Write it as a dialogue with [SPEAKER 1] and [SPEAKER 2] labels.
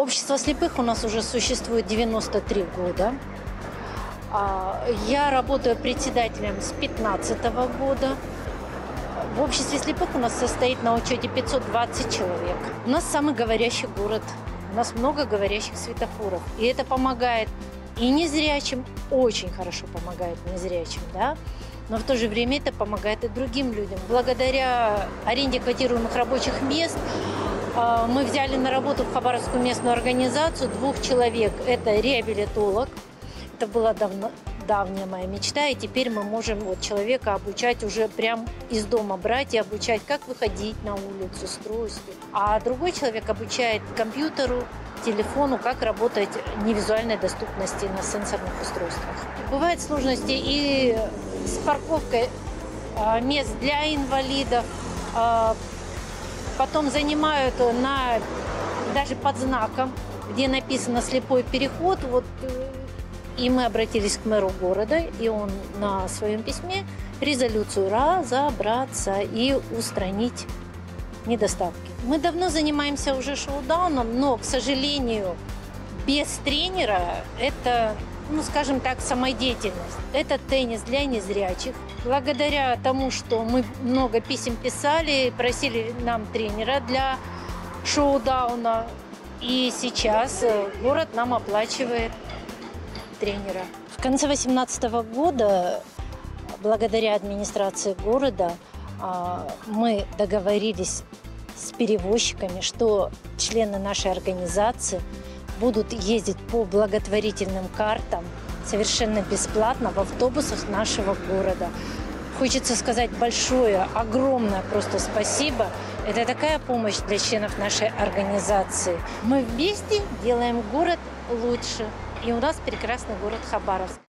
[SPEAKER 1] Общество слепых у нас уже существует 93 года. Я работаю председателем с 2015 года. В обществе слепых у нас состоит на учете 520 человек. У нас самый говорящий город. У нас много говорящих светофоров. И это помогает и незрячим, очень хорошо помогает незрячим, да? Но в то же время это помогает и другим людям. Благодаря аренде квотируемых рабочих мест мы взяли на работу в Хабаровскую местную организацию 2 человек. Это реабилитолог. Это была давняя моя мечта, и теперь мы можем человека обучать уже прям из дома брать и обучать, как выходить на улицу, строить. А другой человек обучает компьютеру, телефону, как работать невизуальной доступности на сенсорных устройствах. Бывают сложности и с парковкой мест для инвалидов. Потом занимают даже под знаком, где написано «слепой переход». И мы обратились к мэру города, и он на своем письме резолюцию разобраться и устранить недостатки. Мы давно занимаемся уже шоу-дауном, но, к сожалению, без тренера это, скажем так, самодеятельность. Это теннис для незрячих. Благодаря тому, что мы много писем писали, просили нам тренера для шоу-дауна, и сейчас город нам оплачивает тренера. В конце 2018 года, благодаря администрации города, мы договорились с перевозчиками, что члены нашей организации будут ездить по благотворительным картам совершенно бесплатно в автобусах нашего города. Хочется сказать большое, огромное просто спасибо. Это такая помощь для членов нашей организации. Мы вместе делаем город лучше. И у нас прекрасный город Хабаровск.